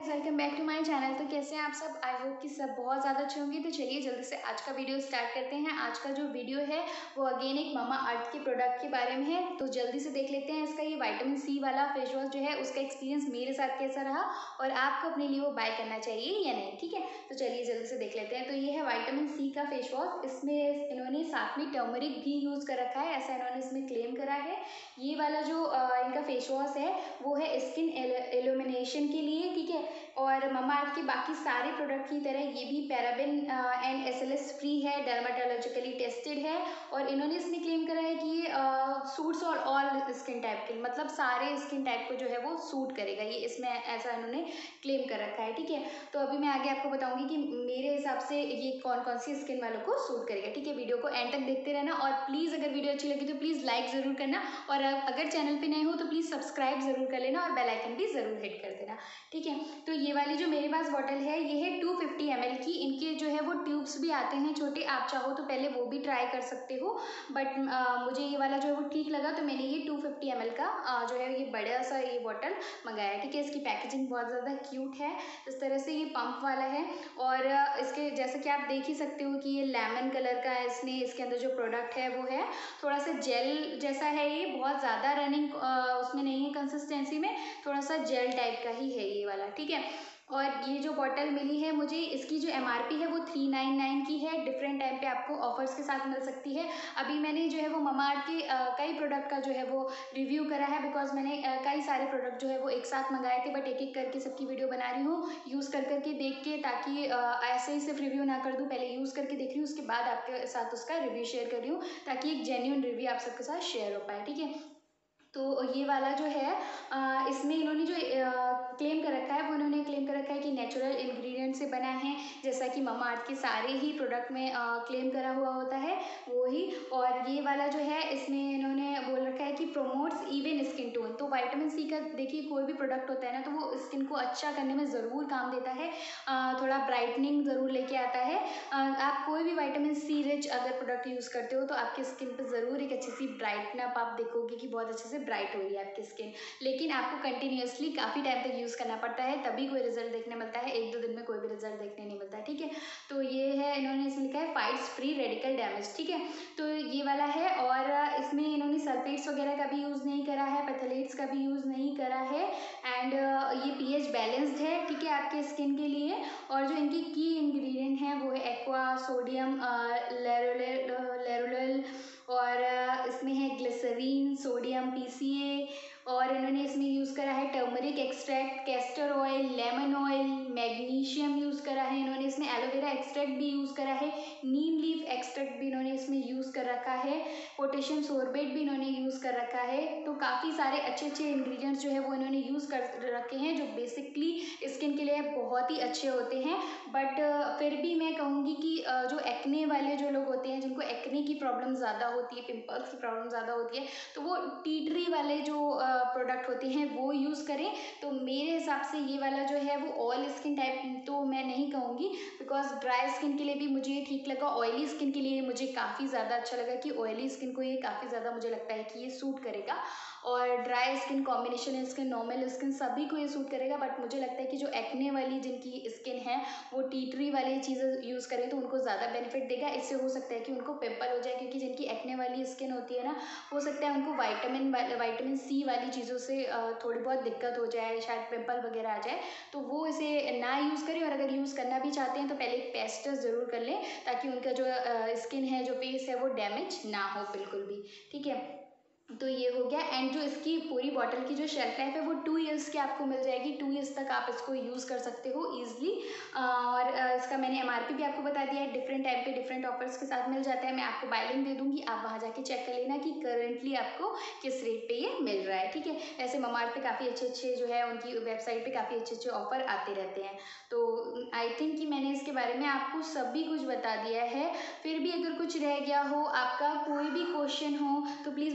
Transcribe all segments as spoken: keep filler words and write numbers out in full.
Welcome back to my channel. तो कैसे हैं आप सब? आई होप कि सब बहुत ज़्यादा अच्छे होंगे। तो चलिए जल्दी से आज का वीडियो स्टार्ट करते हैं। आज का जो वीडियो है वो अगेन एक ममा अर्थ के प्रोडक्ट के बारे में है। तो जल्दी से देख लेते हैं इसका ये विटामिन सी वाला फेस वॉश जो है उसका एक्सपीरियंस मेरे साथ कैसा रहा और आपको अपने लिए वो बाय करना चाहिए या नहीं। ठीक है, तो चलिए जल्दी से देख लेते हैं। तो ये है विटामिन सी का फेस वॉश। इसमें इन्होंने साथ में टर्मरिक भी यूज़ कर रखा है, ऐसा इन्होंने इसमें क्लेम करा है। ये वाला जो आ, इनका फेस वॉश है वो है स्किन एल्यूमिनेशन के लिए। ठीक है, और ममाअर्थ के बाकी सारे प्रोडक्ट की तरह ये भी पैराबेन एंड एसएलएस फ्री है, डर्माटोलॉजिकली टेस्टेड है और इन्होंने इसमें क्लेम करा है कि ये सूट्स और ऑल स्किन टाइप के, मतलब सारे स्किन टाइप को जो है वो सूट करेगा, ये इसमें ऐसा इन्होंने क्लेम कर रखा है। ठीक है, तो अभी मैं आगे आपको बताऊंगी कि मेरे हिसाब से ये कौन कौन सी स्किन वालों को सूट करेगा। ठीक है, वीडियो को एंड तक देखते रहना और प्लीज़ अगर वीडियो अच्छी लगी तो प्लीज़ लाइक ज़रूर करना और अगर चैनल पे नए हो तो प्लीज़ सब्सक्राइब ज़रूर कर लेना और बेल आइकन भी ज़रूर हिट कर देना। ठीक है, तो ये वाली जो मेरे पास बॉटल है ये है टू फिफ्टी एम एल की। इनके जो है वो ट्यूब्स भी आते हैं छोटे, आप चाहो तो पहले वो भी ट्राई कर सकते हो, बट मुझे ये वाला जो है वो ठीक लगा तो मैंने ये टू फिफ्टी एम एल का आ, जो है ये बड़ा सा ये बॉटल मंगाया है। ठीक है, इसकी पैकेजिंग बहुत ज़्यादा क्यूट है, इस तरह से ये पंप वाला है और इसके जैसे कि आप देख ही सकते हो कि ये लेमन कलर का है। इसने इसके अंदर जो प्रोडक्ट है वो है थोड़ा सा जेल जैसा है, ये बहुत ज़्यादा रनिंग उसमें नहीं है कंसिस्टेंसी में, थोड़ा सा जेल टाइप का ही है ये वाला। ठीक है, और ये जो बॉटल मिली है मुझे, इसकी जो एमआरपी है वो थ्री नाइन नाइन की है। डिफरेंट टाइम पे आपको ऑफर्स के साथ मिल सकती है। अभी मैंने जो है वो ममाअर्थ के कई प्रोडक्ट का जो है वो रिव्यू करा है, बिकॉज मैंने अ, कई सारे प्रोडक्ट जो है वो एक साथ मंगाए थे, बट एक एक करके सबकी वीडियो बना रही हूँ यूज़ कर करके देख के, ताकि अ, ऐसे ही सिर्फ रिव्यू ना कर दूँ, पहले यूज़ करके देख रही हूँ उसके बाद आपके साथ उसका रिव्यू शेयर कर रही हूँ, ताकि एक जेन्युइन रिव्यू आप सबके साथ शेयर हो पाए। ठीक है, तो ये वाला जो है आ, इसमें इन्होंने जो क्लेम कर रखा है वो इन्होंने क्लेम कर रखा है कि नेचुरल इंग्रेडिएंट से बना है, जैसा कि ममाअर्थ के सारे ही प्रोडक्ट में क्लेम करा हुआ होता है वो ही। और ये वाला जो है इसमें इन्होंने बोल रखा है कि प्रोमोट्स इवन स्किन टोन। तो विटामिन सी का देखिए कोई भी प्रोडक्ट होता है ना तो वो स्किन को अच्छा करने में ज़रूर काम देता है, आ, थोड़ा ब्राइटनिंग ज़रूर लेके आता है। आ, आप कोई भी विटामिन सी रिच अगर प्रोडक्ट यूज़ करते हो तो आपकी स्किन पर ज़रूर एक अच्छी सी ब्राइटनअप आप देखोगे कि बहुत अच्छे से ब्राइट हो रही है आपकी स्किन, लेकिन आपको कंटिन्यूअसली काफ़ी टाइम तक यूज़ करना पड़ता है तभी कोई रिजल्ट देखने मिलता है, एक दो दिन में कोई भी रिजल्ट देखने नहीं मिलता है। ठीक है, तो ये है इन्होंने इसमें लिखा है फाइट्स फ्री रेडिकल डैमेज। ठीक है, तो ये वाला है और इसमें इन्होंने सल्फेट्स वगैरह का भी यूज़ नहीं करा है, पैथलेट्स का भी यूज़ नहीं करा है एंड ये पीएच बैलेंस्ड है। ठीक है, आपके स्किन के लिए। और जो इनकी की इंग्रेडिएंट हैं वो है एक्वा, सोडियम लेरुलल और इसमें है ग्लिसरीन, सोडियम पीसीए और इन्होंने इसमें यूज़ करा है turmeric extract, castor oil, lemon oil, magnesium use करा है इन्होंने इसमें, एलोवेरा एक्सट्रैक्ट भी यूज़ करा है, नीम लीफ एक्सट्रैक्ट भी इन्होंने इसमें यूज़ कर रखा है, पोटेशियम सोर्बेट भी इन्होंने यूज़ कर रखा है। तो काफ़ी सारे अच्छे अच्छे इंग्रेडिएंट्स जो है वो इन्होंने यूज़ कर रखे हैं जो बेसिकली स्किन के लिए बहुत ही अच्छे होते हैं। बट फिर भी मैं कहूँगी कि जो एक्ने वाले जो लोग होते हैं जिनको एक्ने की प्रॉब्लम ज़्यादा होती है, पिंपल्स की प्रॉब्लम ज़्यादा होती है, तो वो टी ट्री वाले जो प्रोडक्ट होते हैं वो यूज़ करें। तो मेरे हिसाब से ये वाला जो है वो ऑल स्किन टाइप तो मैं नहीं कहूँगी, बिकॉज ड्राई स्किन के लिए भी मुझे ये ठीक लगा, ऑयली स्किन के लिए मुझे काफ़ी ज़्यादा अच्छा लगा कि ऑयली स्किन को ये काफ़ी ज़्यादा मुझे लगता है कि ये सूट करेगा और dry skin, combination skin, normal skin सभी को ये सूट करेगा। बट मुझे लगता है कि जो एक्ने वाली जिनकी स्किन है वो टी ट्री वाली चीज़ें यूज़ करें तो उनको ज़्यादा बेनिफिट देगा। इससे हो सकता है कि उनको पिंपल हो जाए, क्योंकि जिनकी एक्ने वाली स्किन होती है ना हो सकता है उनको वाइटामिन वाइटामिन सी वाली चीज़ों से थोड़ी बहुत दिक्कत हो जाए, शायद पिंपल वगैरह आ जाए, तो वो इसे ना यूज़ करें। और अगर यूज़ करना भी चाहते हैं तो पहले एक पेस्ट ज़रूर कर लें ताकि उनका जो स्किन है, जो फेस है वो डैमेज ना हो बिल्कुल भी। ठीक है, तो ये हो गया। एंड जो इसकी पूरी बॉटल की जो शेल्फ लाइफ है वो टू इयर्स की आपको मिल जाएगी, टू इयर्स तक आप इसको यूज़ कर सकते हो ईजिली। और इसका मैंने एमआरपी भी आपको बता दिया है, डिफरेंट टाइप पे डिफरेंट ऑफर्स के साथ मिल जाता है। मैं आपको बाय लिंक दे दूँगी, आप वहाँ जाके चेक कर लेना कि करंटली आपको किस रेट पे ये मिल रहा है। ठीक है, ऐसे ममाअर्थ पे काफ़ी अच्छे अच्छे जो है उनकी वेबसाइट पे काफ़ी अच्छे अच्छे ऑफर आते रहते हैं। तो आई थिंक कि मैंने इसके बारे में आपको सभी कुछ बता दिया है। फिर भी अगर कुछ रह गया हो, आपका कोई भी क्वेश्चन हो तो प्लीज़ मुझे ज़रूर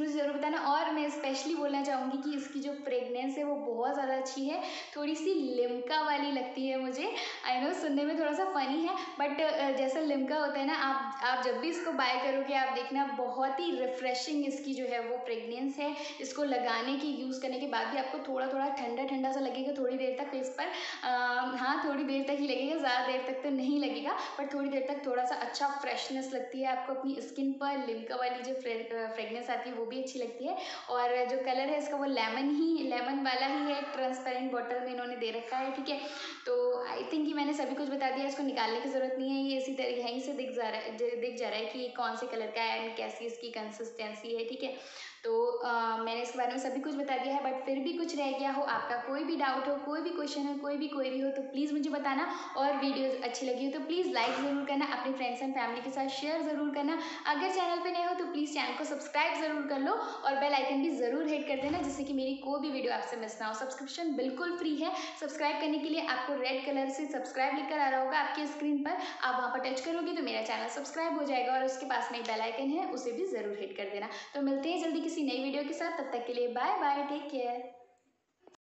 बताना। और मैं स्पेशली बोलना चाहूँगी कि इसकी जो फ्रेगनेंस है वो बहुत ज़्यादा अच्छी है, थोड़ी सी लिम्का वाली लगती है मुझे। आई नो सुनने में थोड़ा सा फ़नी है, बट जैसा लिम्का होता है ना, आप आप जब भी इसको बाय करोगे आप देखना बहुत ही रिफ्रेशिंग इसकी जो है वो फ्रेगनेंस है। इसको लगाने की यूज़ करने के बाद भी आपको थोड़ा थोड़ा ठंडा ठंडा सा लगेगा थोड़ी देर तक फेस पर। आ, हाँ थोड़ी देर तक ही लगेगा, ज़्यादा देर तक तो नहीं लगेगा, बट थोड़ी देर तक थोड़ा सा अच्छा फ्रेशनेस लगती है आपको अपनी स्किन पर। लिम्का वाली जो फ्रेगनेंस आती है वो भी अच्छी लगती है। और जो कलर है इसका वो लेमन ही लेमन वाला ही है, ट्रांसपेरेंट बॉटल में इन्होंने दे रखा है, ठीक है। तो आई थिंक कि मैंने सभी कुछ बता दिया, इसको निकालने की ज़रूरत नहीं है, ये इसी तरह यहीं से दिख जा रहा है दिख जा रहा है कि ये कौन से कलर का है एंड कैसी इसकी कंसिस्टेंसी है, ठीक है। तो आ, मैंने इसके बारे में सभी कुछ बता दिया है, बट फिर भी कुछ रह गया हो, आपका कोई भी डाउट हो, कोई भी क्वेश्चन हो, कोई भी क्वेरी हो, तो प्लीज़ मुझे बताना। और वीडियोस अच्छी लगी हो तो प्लीज़ लाइक ज़रूर करना, अपने फ्रेंड्स एंड फैमिली के साथ शेयर ज़रूर करना। अगर चैनल पे नए हो तो प्लीज़ चैनल को सब्सक्राइब ज़रूर कर लो और बेल आइकन भी ज़रूर हिट कर देना, जिससे कि मेरी कोई भी वीडियो आपसे मिस ना हो। सब्सक्रिप्शन बिल्कुल फ्री है। सब्सक्राइब करने के लिए आपको रेड कलर से सब्सक्राइब लिखकर आ रहा होगा आपकी स्क्रीन पर, आप वहाँ पर टच करोगे तो मेरा चैनल सब्सक्राइब हो जाएगा, और उसके पास में बेल आइकन है उसे भी ज़रूर हिट कर देना। तो मिलते हैं जल्दी किसी नई वीडियो के साथ, तब तक के लिए बाय बाय, टेक केयर।